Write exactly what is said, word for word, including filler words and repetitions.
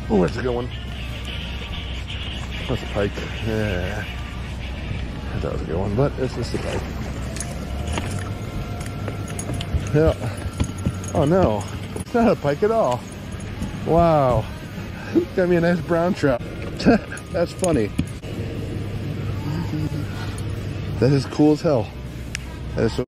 Oh, that's a good one. That's a pike. Yeah. That was a good one, but it's just a pike. Yeah. Oh no, it's not a pike at all. Wow. Got me a nice brown trout. That's funny. That is cool as hell. That is so